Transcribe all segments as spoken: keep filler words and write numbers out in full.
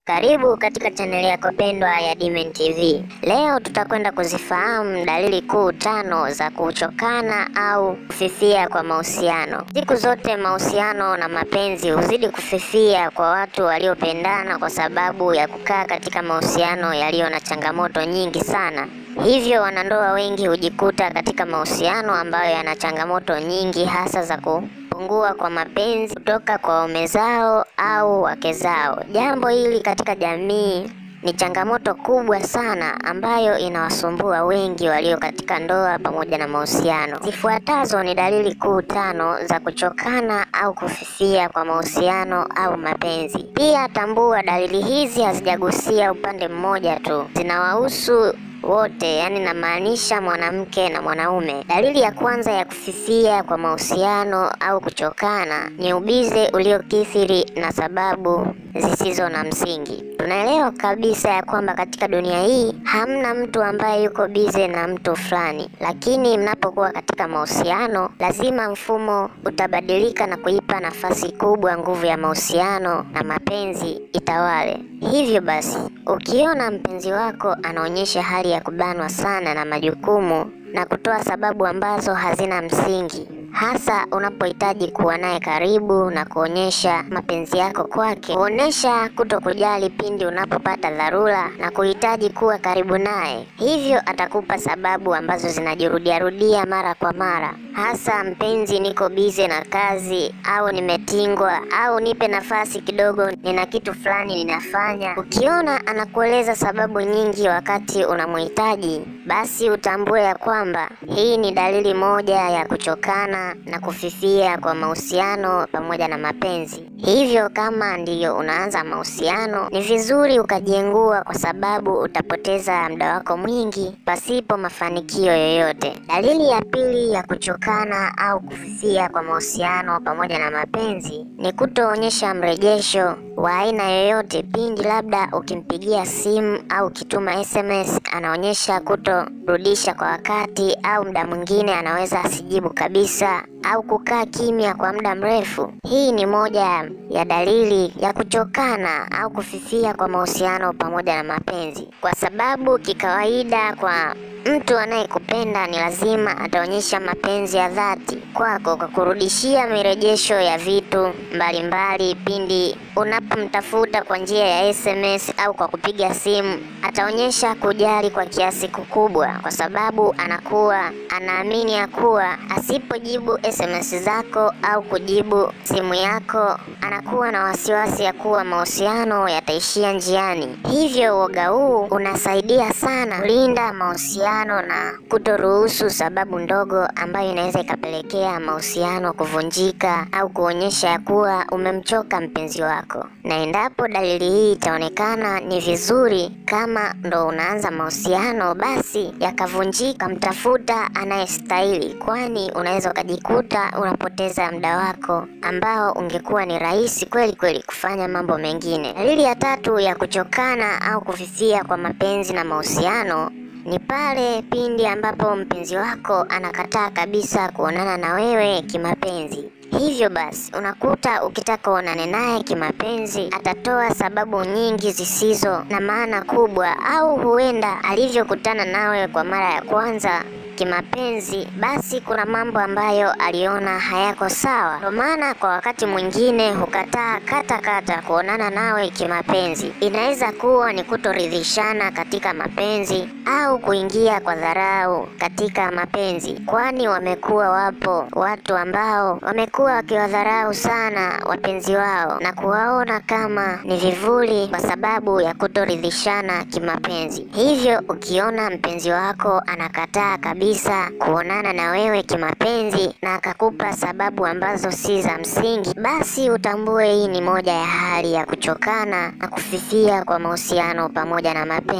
Karibu katika chaneli yako pendwa ya Dimen T V. Leo tutakwenda kuzifahamu dalili kuu tano za kuchokana au kufifia kwa mahusiano. Siku zote mahusiano na mapenzi huzidi kufifia kwa watu waliopendana kwa sababu ya kukaa katika mahusiano yaliyo na changamoto nyingi sana. Hivyo wanandoa wengi hujikuta katika mahusiano ambayo yana changamoto nyingi, hasa za kupungua kwa mapenzi kutoka kwa waume zao au wake zao. Jambo hili katika jamii ni changamoto kubwa sana ambayo inawasumbua wengi walio katika ndoa pamoja na mahusiano. Zifuatazo ni dalili kuu tano za kuchokana au kufifia kwa mahusiano au mapenzi. Pia tambua dalili hizi hazijagusia upande mmoja tu, zinawahusu wote, yani namaanisha mwanamke na mwanaume. Dalili ya kwanza ya kufifia kwa mahusiano au kuchokana ni ubize uliokithiri na sababu zisizo na msingi. Tunaelewa kabisa ya kwamba katika dunia hii hamna mtu ambaye yuko bize na mtu fulani, lakini mnapokuwa katika mahusiano lazima mfumo utabadilika na kuipa nafasi kubwa nguvu ya mahusiano na mapenzi itawale. Hivyo basi, ukiona mpenzi wako anaonyesha hali ya kubanwa sana na majukumu na kutoa sababu ambazo hazina msingi, hasa unapohitaji kuwa naye karibu na kuonyesha mapenzi yako kwake, kuonesha kutokujali pindi unapopata dharura na kuhitaji kuwa karibu naye, hivyo atakupa sababu ambazo zinajirudia rudia mara kwa mara, hasa mpenzi, niko bize na kazi, au nimetingwa, au nipe nafasi kidogo, nina kitu fulani ninafanya. Ukiona anakueleza sababu nyingi wakati unamhitaji, basi utambue ya kwamba hii ni dalili moja ya kuchokana na kufifia kwa mahusiano pamoja na mapenzi. Hivyo kama ndiyo unaanza mahusiano, ni vizuri ukajiengua, kwa sababu utapoteza muda wako mwingi pasipo mafanikio yoyote. Dalili ya pili ya kuchokana au kufifia kwa mahusiano pamoja na mapenzi ni kutoonyesha mrejesho wa aina yoyote pindi labda ukimpigia simu au ukituma S M S anaonyesha kutorudisha kwa wakati, au muda mwingine anaweza asijibu kabisa au kukaa kimya kwa muda mrefu. Hii ni moja ya dalili ya kuchokana au kufifia kwa mahusiano pamoja na mapenzi, kwa sababu kikawaida kwa mtu anayekupenda ni lazima ataonyesha mapenzi ya dhati kwako kwa kurudishia mirejesho ya vitu mbalimbali mbali pindi unapomtafuta kwa njia ya S M S au kwa kupiga simu. Ataonyesha kujali kwa kiasi kikubwa, kwa sababu anakuwa anaamini ya kuwa asipojibu S M S zako au kujibu simu yako, anakuwa na wasiwasi ya kuwa mahusiano yataishia njiani. Hivyo woga huu unasaidia sana kulinda mahusiano na kutoruhusu sababu ndogo ambayo inaweza ikapelekea mahusiano kuvunjika au kuonyesha ya kuwa umemchoka mpenzi wako. Na endapo dalili hii itaonekana, ni vizuri kama ndo unaanza mahusiano basi yakavunjika, mtafuta anayestahili, kwani unaweza ukajikuta unapoteza muda wako ambao ungekuwa ni rahisi kweli kweli kufanya mambo mengine. Dalili ya tatu ya kuchokana au kufifia kwa mapenzi na mahusiano ni pale pindi ambapo mpenzi wako anakataa kabisa kuonana na wewe kimapenzi. Hivyo basi unakuta ukitaka kuonana naye kimapenzi atatoa sababu nyingi zisizo na maana kubwa, au huenda alivyokutana nawe kwa mara ya kwanza kimapenzi, basi kuna mambo ambayo aliona hayako sawa. Kwa maana kwa wakati mwingine hukataa kata kata kuonana nawe kimapenzi. Inaweza kuwa ni kutoridhishana katika mapenzi au kuingia kwa dharau katika mapenzi, kwani wamekuwa wapo watu ambao wamekuwa wakiwadharau sana wapenzi wao na kuwaona kama ni vivuli kwa sababu ya kutoridhishana kimapenzi. Hivyo ukiona mpenzi wako anakataa kabisa kuonana na wewe kimapenzi na akakupa sababu ambazo si za msingi, basi utambue hii ni moja ya hali ya kuchokana na kufifia kwa mahusiano pamoja na mapenzi.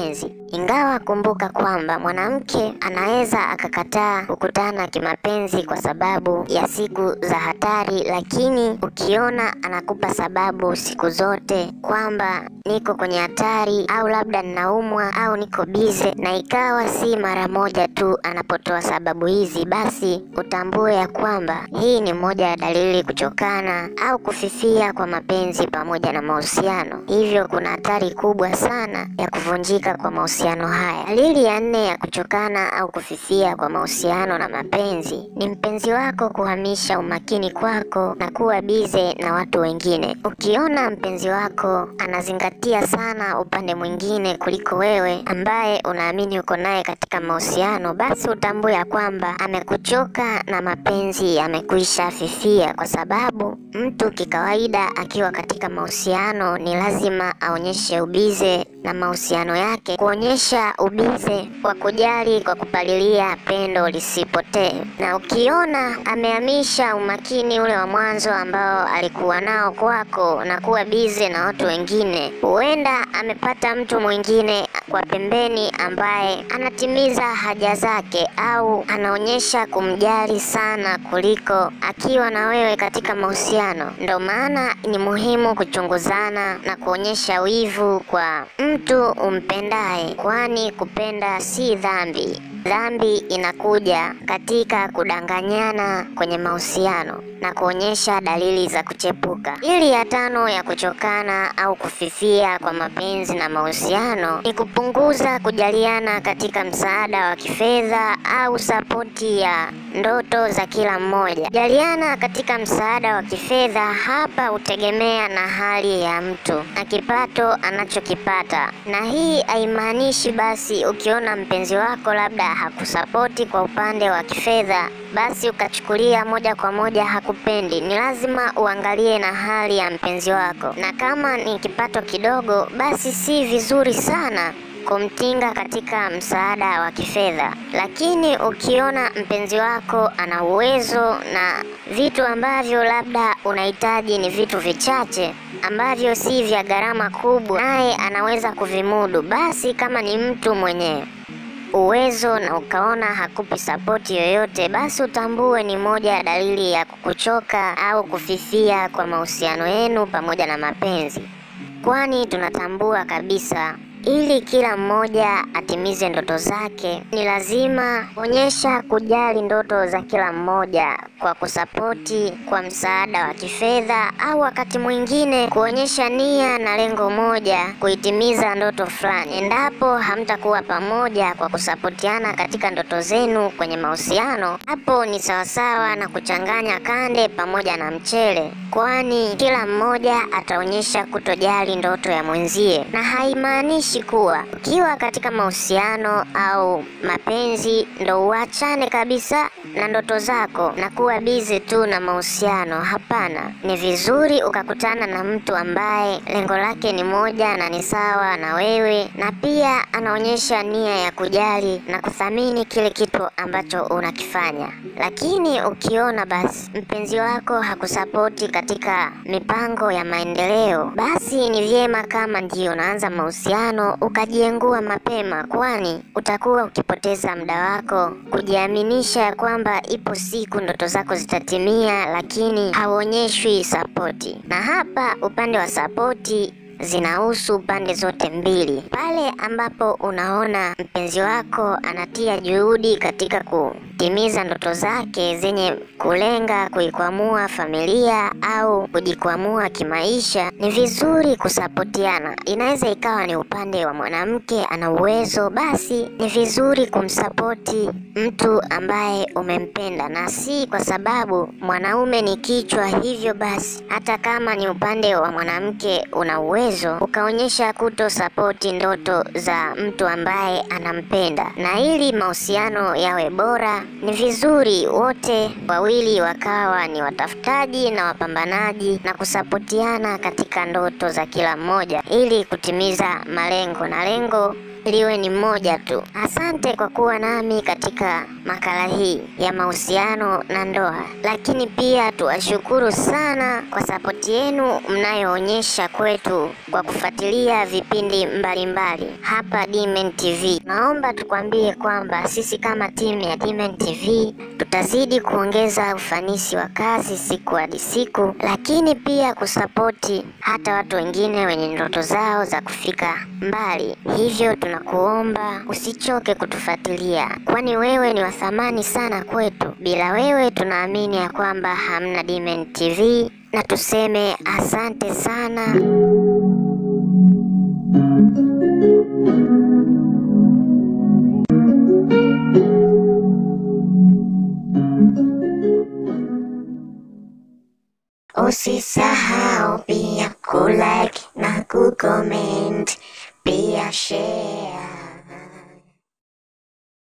Ingawa kumbuka kwamba mwanamke anaweza akakataa kukutana kimapenzi kwa sababu ya siku za hatari, lakini ukiona anakupa sababu siku zote kwamba niko kwenye hatari au labda ninaumwa au niko bize, na ikawa si mara moja tu anapotoa sababu hizi, basi utambue ya kwamba hii ni moja ya dalili kuchokana au kufifia kwa mapenzi pamoja na mahusiano. Hivyo kuna hatari kubwa sana ya kuvunjika kwa mahusiano haya. Dalili ya nne ya kuchokana au kufifia kwa mahusiano na mapenzi ni mpenzi wako kuhamisha umakini kwako na kuwa bize na watu wengine. Ukiona mpenzi wako anazingatia sana upande mwingine kuliko wewe ambaye unaamini uko naye katika mahusiano, basi utambue ya kwamba amekuchoka na mapenzi yamekwisha fifia, kwa sababu mtu kikawaida akiwa katika mahusiano ni lazima aonyeshe ubize na mahusiano yake, kuonyesha ubize wa kujali kwa kupalilia pendo lisipotee. Na ukiona amehamisha umakini ule wa mwanzo ambao alikuwa nao kwako na kuwa bize na watu wengine, huenda amepata mtu mwingine kwa pembeni ambaye anatimiza haja zake au anaonyesha kumjali sana kuliko akiwa na wewe katika mahusiano. Ndio maana ni muhimu kuchunguzana na kuonyesha wivu kwa mtu umpendaye, kwani kupenda si dhambi. Dhambi inakuja katika kudanganyana kwenye mahusiano na kuonyesha dalili za kuchepuka. Ili ya tano ya kuchokana au kufifia kwa mapenzi na mahusiano ni kupunguza kujaliana katika msaada wa kifedha au sapoti ya ndoto za kila mmoja. Jaliana katika msaada wa kifedha hapa hutegemea na hali ya mtu na kipato anachokipata, na hii haimaanishi basi ukiona mpenzi wako labda hakusapoti kwa upande wa kifedha basi ukachukulia moja kwa moja hakupendi. Ni lazima uangalie na hali ya mpenzi wako, na kama ni kipato kidogo basi si vizuri sana kumtinga katika msaada wa kifedha. Lakini ukiona mpenzi wako ana uwezo na vitu ambavyo labda unahitaji ni vitu vichache ambavyo si vya gharama kubwa, naye anaweza kuvimudu, basi kama ni mtu mwenye uwezo na ukaona hakupi sapoti yoyote, basi utambue ni moja ya dalili ya kukuchoka au kufifia kwa mahusiano yenu pamoja na mapenzi. Kwani tunatambua kabisa ili kila mmoja atimize ndoto zake, ni lazima onyesha kujali ndoto za kila mmoja kwa kusapoti kwa msaada wa kifedha, au wakati mwingine kuonyesha nia na lengo moja kuitimiza ndoto fulani. Endapo hamtakuwa pamoja kwa kusapotiana katika ndoto zenu kwenye mahusiano, hapo ni sawasawa na kuchanganya kande pamoja na mchele, kwani kila mmoja ataonyesha kutojali ndoto ya mwenzie. Na haimaanishi kuwa ukiwa katika mahusiano au mapenzi ndo uachane kabisa na ndoto zako na kuwa busy tu na mahusiano. Hapana, ni vizuri ukakutana na mtu ambaye lengo lake ni moja na ni sawa na wewe, na pia anaonyesha nia ya kujali na kuthamini kile kitu ambacho unakifanya. Lakini ukiona basi mpenzi wako hakusapoti katika mipango ya maendeleo, basi ni vyema kama ndio unaanza mahusiano ukajiengua mapema, kwani utakuwa ukipoteza muda wako kujiaminisha kwamba ipo siku ndoto zako zitatimia, lakini hauonyeshwi sapoti. Na hapa upande wa sapoti zinahusu pande zote mbili. Pale ambapo unaona mpenzi wako anatia juhudi katika kutimiza ndoto zake zenye kulenga kuikwamua familia au kujikwamua kimaisha, ni vizuri kusapotiana. Inaweza ikawa ni upande wa mwanamke ana uwezo, basi ni vizuri kumsapoti mtu ambaye umempenda, na si kwa sababu mwanaume ni kichwa, hivyo basi hata kama ni upande wa mwanamke una uwezo ukaonyesha kuto sapoti ndoto za mtu ambaye anampenda. Na ili mahusiano yawe bora, ni vizuri wote wawili wakawa ni watafutaji na wapambanaji na kusapotiana katika ndoto za kila mmoja ili kutimiza malengo, na lengo liwe ni moja tu. Asante kwa kuwa nami katika makala hii ya mahusiano na ndoa, lakini pia tuwashukuru sana kwa sapoti yenu mnayoonyesha kwetu kwa kufuatilia vipindi mbalimbali mbali hapa Dmen T V. Naomba tukwambie kwamba sisi kama timu ya Dmen T V tutazidi kuongeza ufanisi wa kazi siku hadi siku, lakini pia kusapoti hata watu wengine wenye ndoto zao za kufika mbali. Hivyo tunakuomba usichoke kutufuatilia, kwani wewe ni wa thamani sana kwetu. Bila wewe tunaamini ya kwamba hamna Dmen T V, na tuseme asante sana. Usisahau pia kulike na kucomment, pia share.